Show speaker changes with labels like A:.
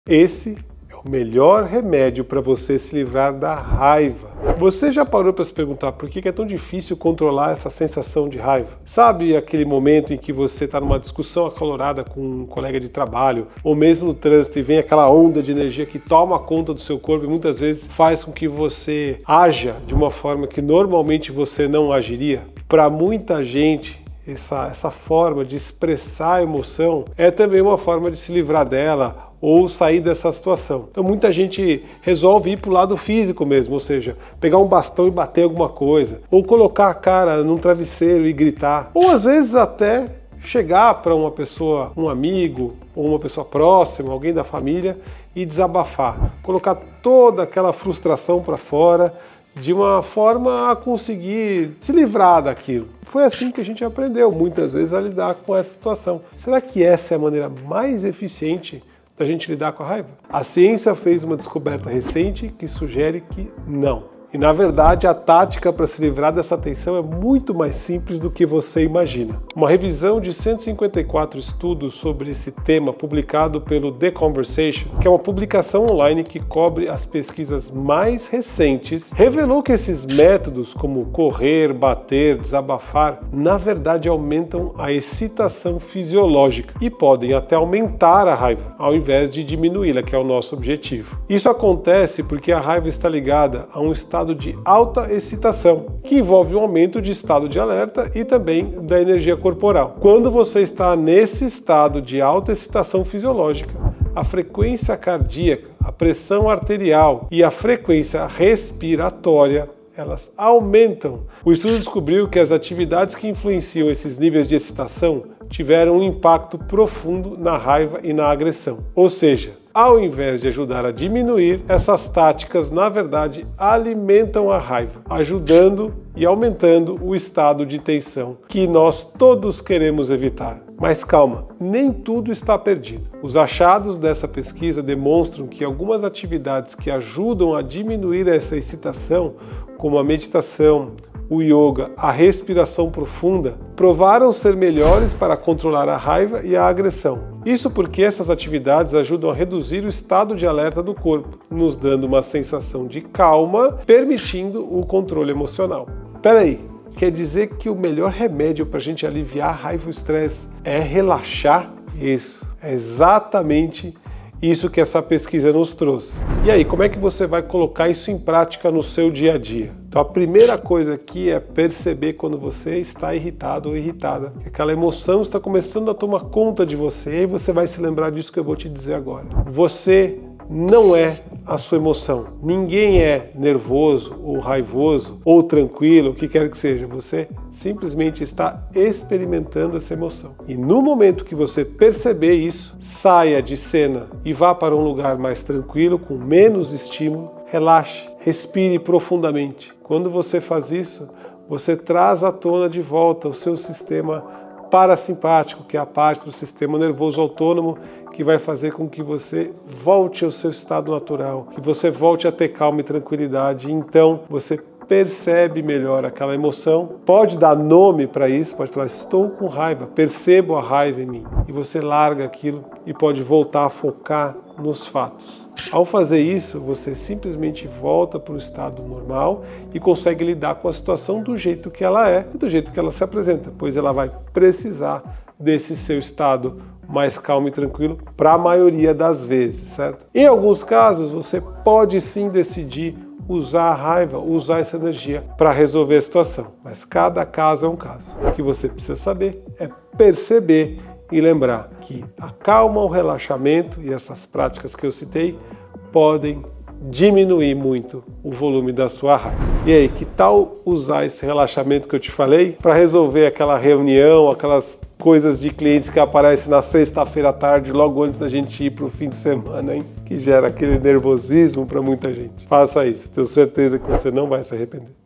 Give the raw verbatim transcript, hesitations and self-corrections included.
A: Esse é o melhor remédio para você se livrar da raiva. Você já parou para se perguntar por que é tão difícil controlar essa sensação de raiva? Sabe aquele momento em que você está numa discussão acalorada com um colega de trabalho, ou mesmo no trânsito, e vem aquela onda de energia que toma conta do seu corpo e muitas vezes faz com que você haja de uma forma que normalmente você não agiria? Para muita gente, essa, essa forma de expressar a emoção é também uma forma de se livrar dela ou sair dessa situação. Então muita gente resolve ir para o lado físico mesmo, ou seja, pegar um bastão e bater alguma coisa, ou colocar a cara num travesseiro e gritar, ou às vezes até chegar para uma pessoa, um amigo, ou uma pessoa próxima, alguém da família, e desabafar, colocar toda aquela frustração para fora, de uma forma a conseguir se livrar daquilo. Foi assim que a gente aprendeu muitas vezes a lidar com essa situação. Será que essa é a maneira mais eficiente da gente lidar com a raiva? A ciência fez uma descoberta recente que sugere que não. E na verdade a tática para se livrar dessa tensão é muito mais simples do que você imagina. Uma revisão de cento e cinquenta e quatro estudos sobre esse tema publicado pelo The Conversation, que é uma publicação online que cobre as pesquisas mais recentes, revelou que esses métodos como correr, bater, desabafar, na verdade aumentam a excitação fisiológica e podem até aumentar a raiva, ao invés de diminuí-la, que é o nosso objetivo. Isso acontece porque a raiva está ligada a um estado de alta excitação, que envolve um aumento de estado de alerta e também da energia corporal. Quando você está nesse estado de alta excitação fisiológica, a frequência cardíaca, a pressão arterial e a frequência respiratória elas aumentam. O estudo descobriu que as atividades que influenciam esses níveis de excitação tiveram um impacto profundo na raiva e na agressão. Ou seja, ao invés de ajudar a diminuir, essas táticas, na verdade, alimentam a raiva, ajudando e aumentando o estado de tensão que nós todos queremos evitar. Mas calma, nem tudo está perdido. Os achados dessa pesquisa demonstram que algumas atividades que ajudam a diminuir essa excitação, como a meditação, o yoga, a respiração profunda, provaram ser melhores para controlar a raiva e a agressão. Isso porque essas atividades ajudam a reduzir o estado de alerta do corpo, nos dando uma sensação de calma, permitindo o controle emocional. Peraí, quer dizer que o melhor remédio para a gente aliviar a raiva e o estresse é relaxar? Isso, é exatamente isso que essa pesquisa nos trouxe. E aí, como é que você vai colocar isso em prática no seu dia a dia? Então a primeira coisa aqui é perceber quando você está irritado ou irritada, que aquela emoção está começando a tomar conta de você, e aí você vai se lembrar disso que eu vou te dizer agora. Você não é a sua emoção. Ninguém é nervoso ou raivoso ou tranquilo, o que quer que seja. Você simplesmente está experimentando essa emoção. E no momento que você perceber isso, saia de cena e vá para um lugar mais tranquilo, com menos estímulo. Relaxe, respire profundamente. Quando você faz isso, você traz à tona de volta o seu sistema parasimpático, que é a parte do sistema nervoso autônomo que vai fazer com que você volte ao seu estado natural, que você volte a ter calma e tranquilidade. Então você percebe melhor aquela emoção, pode dar nome para isso, pode falar, estou com raiva, percebo a raiva em mim. E você larga aquilo e pode voltar a focar nos fatos. Ao fazer isso, você simplesmente volta para o estado normal e consegue lidar com a situação do jeito que ela é e do jeito que ela se apresenta, pois ela vai precisar desse seu estado mais calmo e tranquilo para a maioria das vezes, certo? Em alguns casos, você pode sim decidir usar a raiva, usar essa energia para resolver a situação, mas cada caso é um caso. O que você precisa saber é perceber e lembrar que a calma, o relaxamento e essas práticas que eu citei podem diminuir muito o volume da sua raiva. E aí, que tal usar esse relaxamento que eu te falei para resolver aquela reunião, aquelas coisas de clientes que aparecem na sexta-feira à tarde, logo antes da gente ir para o fim de semana, hein? Que gera aquele nervosismo para muita gente. Faça isso, tenho certeza que você não vai se arrepender.